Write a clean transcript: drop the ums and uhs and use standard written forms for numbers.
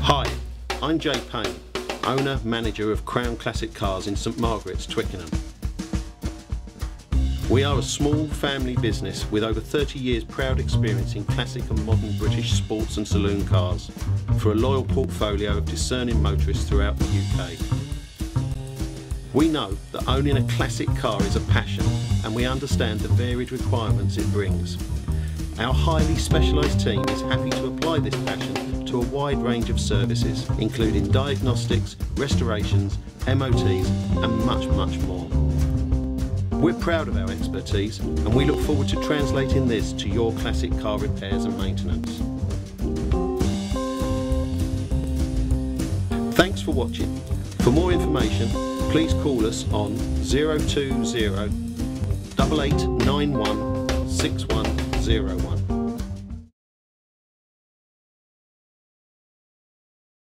Hi, I'm Jay Payne, owner-manager of Crown Classic Cars in St Margaret's, Twickenham. We are a small family business with over 30 years proud experience in classic and modern British sports and saloon cars for a loyal portfolio of discerning motorists throughout the UK. We know that owning a classic car is a passion, and we understand the varied requirements it brings. Our highly specialised team is happy to apply this passion to a wide range of services, including diagnostics, restorations, MOTs and much more. We're proud of our expertise, and we look forward to translating this to your classic car repairs and maintenance. Thanks for watching. For more information, please call us on 020 8891 6101.